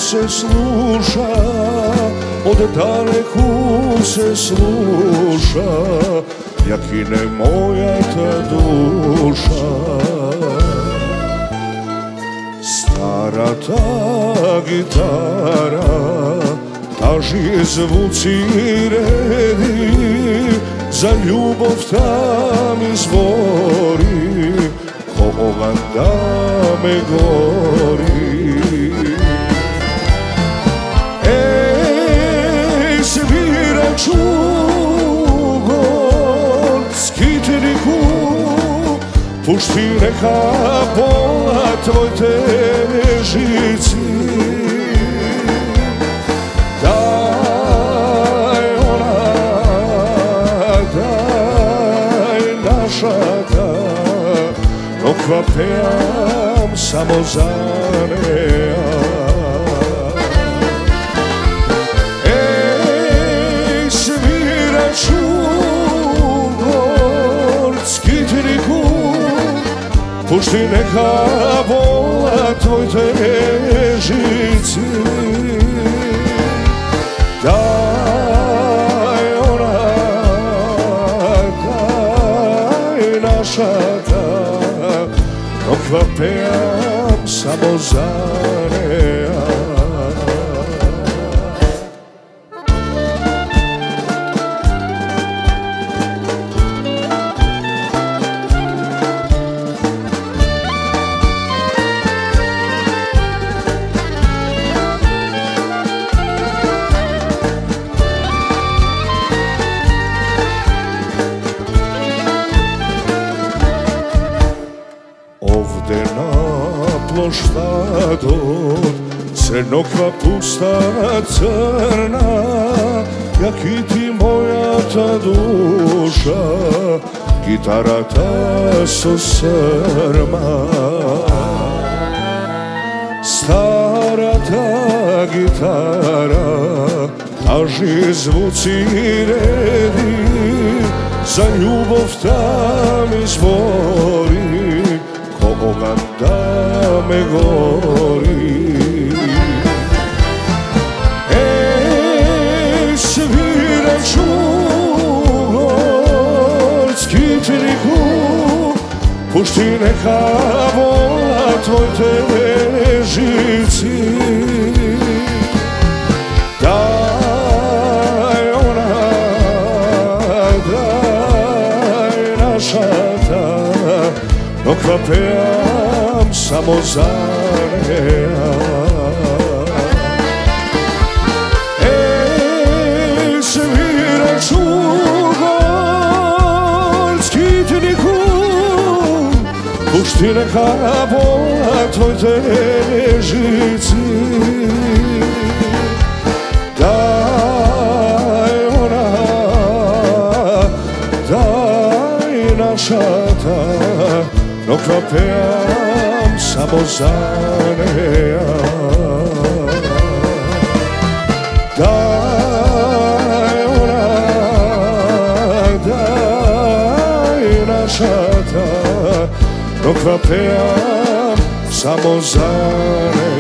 se sluša, od daleku se sluša, jak ine moja ta duša. Stara ta gitara, taži zvuci redi, za ljubov tam izvori, koga da me gori. Ej, svira čugor, skitniku, pušti neka bola tvoj težici. Daj ona, daj naša ta, dokva pejam samo za neja. Ej, svira čugor, skitniku, pušti neka bola tvoj težici. Daj ona, daj naša ta, dokva pejam samo za neja. Ovde na ploštadu crnokva pusta crna, jak i ti moja ta duša, gitara ta so srma. Stara ta gitara, taži zvuci redi, za ljubov tam izvori, koga da me gori. Ej, svira čugor, skitniku, pušti neka bola tvoj težici. Daj ona, daj naša ta, dokva pejam samo za neja. Ej, svira čugor, skitniku, pušti neka bola tvoj težici. Daj ona, daj naša ta, dokva pejam samo za neja. Daj ona, daj naša ta, dokva pejam samo za neja.